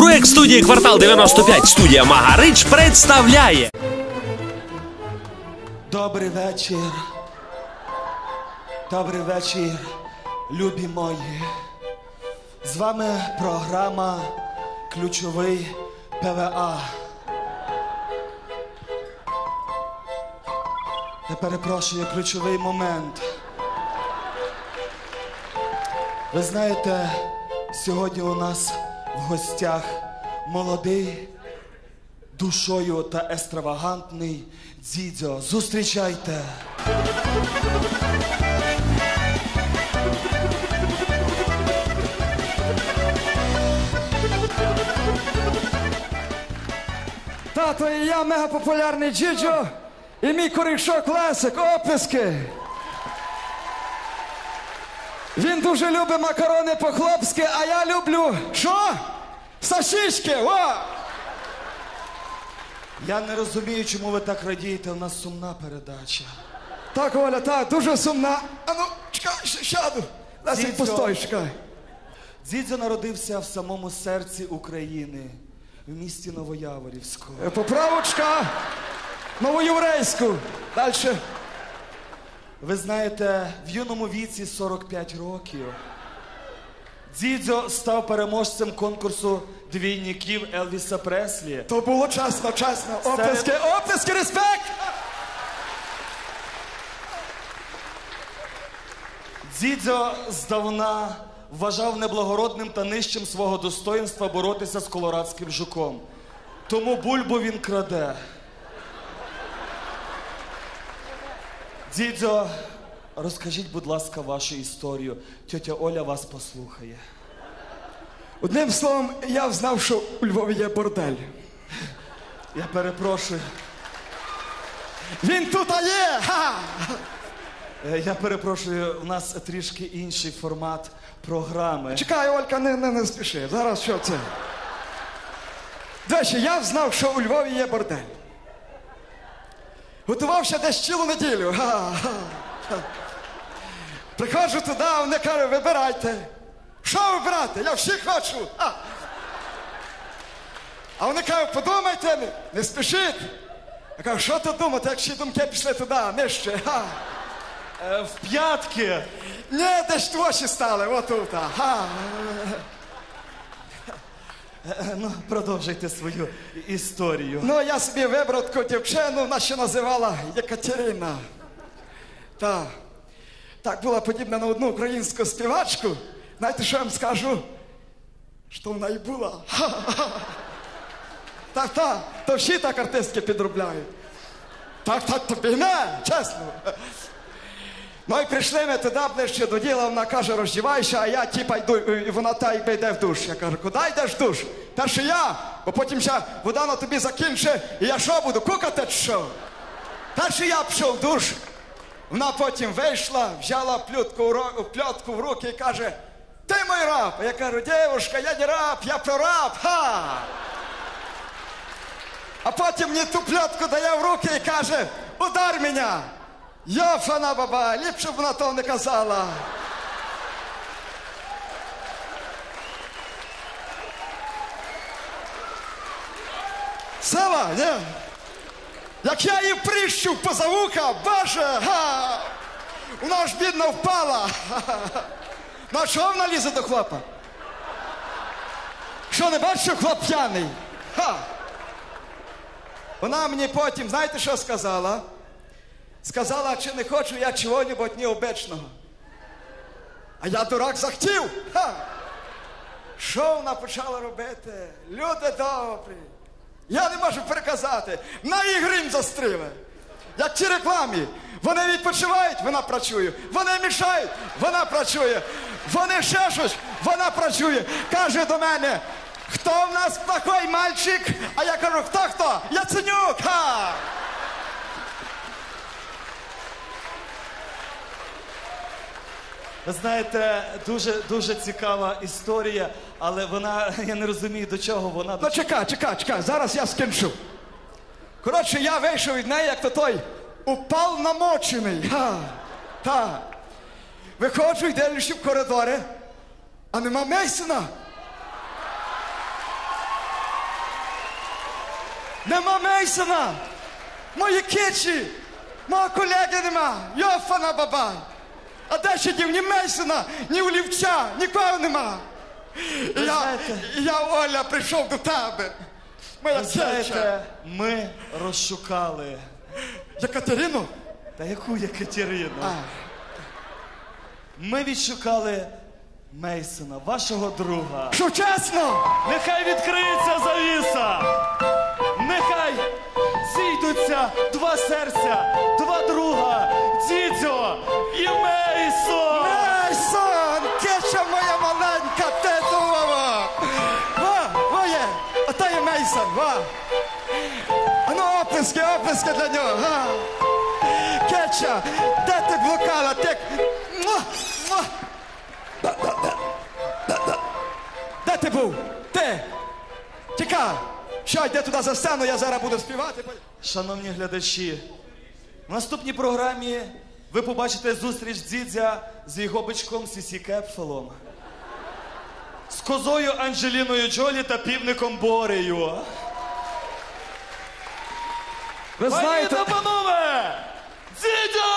Проект студії «Квартал 95», студія Магарич представляє. Добрий вечір. Добрий вечір, любі мої. З вами програма «Ключовий ПВА». Я перепрошую, ключовий момент. Ви знаєте, сьогодні у нас в гостях молодий, душою та екстравагантний Дзідзьо. Зустрічайте! Тато і я мегапопулярний Дзідзьо і мій корішок Лесик, оплески. Він дуже любить макарони по-хлопськи, а я люблю... Що? Сосиски, о! Я не розумію, чому ви так радієте, у нас сумна передача. Так, Оля, так, дуже сумна. А ну, чекай, сяду. Лесик, постой, чекай. Дзідзьо народився в самому серці України, в місті Новояворівську. Поправочка. Новоєврейську. Дальше. Ви знаєте, в юному віці 45 років Дзідзьо став переможцем конкурсу двійників Елвіса Преслі. То було чесно, чесно. Оплески, оплески, респект! Дзідзьо здавна вважав неблагородним та нижчим свого достоїнства боротися з колорадським жуком. Тому бульбу він краде. Дзідзьо, розкажіть, будь ласка, вашу історію. Тьотя Оля вас послухає. Одним словом, я знав, що у Львові є бордель. Я перепрошую. Він тут є! Ха! Я перепрошую, у нас трішки інший формат програми. Чекай, Олька, не спіши. Зараз що це? До речі, я знав, що у Львові є бордель. Готувався десь цілу неділю. Приходжу туди, а вони кажуть, вибирайте. Що вибирати? Я всіх хочу. А вони кажуть, подумайте, не спішіть. Я кажу, що тут думати, як всі думки пішли туди, нижче. В п'ятки. Ні, десь твоші стали, отут. Ну, продовжуйте свою історію. Ну, я собі вибрав таку дівчину, вона ще називала Єкатерина. Так, була подібна на одну українську співачку. Знаєте, що я вам скажу? Що вона і була. Так, то всі так артистки підробляють. Так, тобі не, чесно. Ну і прийшли ми туди ближче до діла, вона каже, роздівайся, а я типа йду, і вона та якби йде в душ. Я кажу, куди йдеш в душ? Перше я, бо потім ще вода на тобі закінчить, і я що буду, кукати чи що? Перше я пішов в душ, вона потім вийшла, взяла пльотку в руки і каже, ти мій раб. А я кажу, дівушка, я не раб, я прораб, ха! А потім мені ту пльотку дає в руки і каже, удар мене. Йофана баба, ліпше б вона того не казала. Сава, ні? Як я її прищув поза вуха, боже, га! Вона ж бідно впала. Ну а чого вона лізе до хлопа? Що, не бачиш, що хлоп п'яний? Ха! Вона мені потім, знаєте, що сказала? Сказала, чи не хочу я чого-небудь необичного. А я, дурак, захотів. Ха! Що вона почала робити? Люди добрі. Я не можу переказати. На її грим застріли. Як ті рекламі. Вони відпочивають, вона працює. Вони мішають, вона працює. Вони ще щось, вона працює. Каже до мене, хто в нас плохой мальчик? А я кажу, хто? Яценюк, ха! Ви знаєте, дуже цікава історія, але вона, я не розумію, до чого вона... Ну чекай, зараз я скінчу. Коротше, я вийшов від неї, як то той упав намочений. Виходжу, йду в коридори, а нема Мейсона. Нема Мейсона! Мої кичі! Мого колеги нема! Йофана бабай! А де ще дів? Ні Мейсона, ні Олівча, нікого нема! Я, Оля, прийшов до тебе! Моя Ви кича! знаєте, ми розшукали. Екатерину? Та яку Екатерину? А, Ми відшукали Мейсона, вашого друга. що чесно? Нехай відкриється завіса! Нехай зійдуться два серця, два друга, Дідьо і Мейсон! Мейсон! Кича моя маленька, ти думала! Во є! Ото є Мейсон, во! А ну оплески для нього, га! Кича, де ти блукала? Ти... Муа! Муа! Де ти був? Ти! Тікай! Що, йди туди за сцену, я зараз буду співати. Шановні глядачі, в наступній програмі ви побачите зустріч Дзідзя з його бичком Сісі Кепфелом, з козою Анджеліною Джолі та півником Борею. Ви Пані знаєте... та панове! Дзідзя!